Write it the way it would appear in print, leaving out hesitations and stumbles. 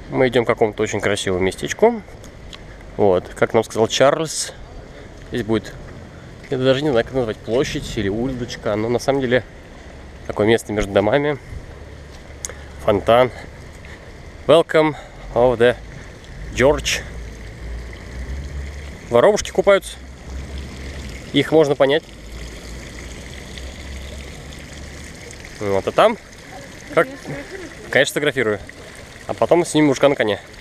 Мы идем к какому-то очень красивому местечку. Вот, как нам сказал Чарльз, здесь будет, я даже не знаю, как назвать, площадь или улочка, но на самом деле такое место между домами. Фонтан. Welcome of the George. Воробушки купаются. Их можно понять. Вот, а там, как... Конечно, фотографирую. А потом снимем мужика на коне.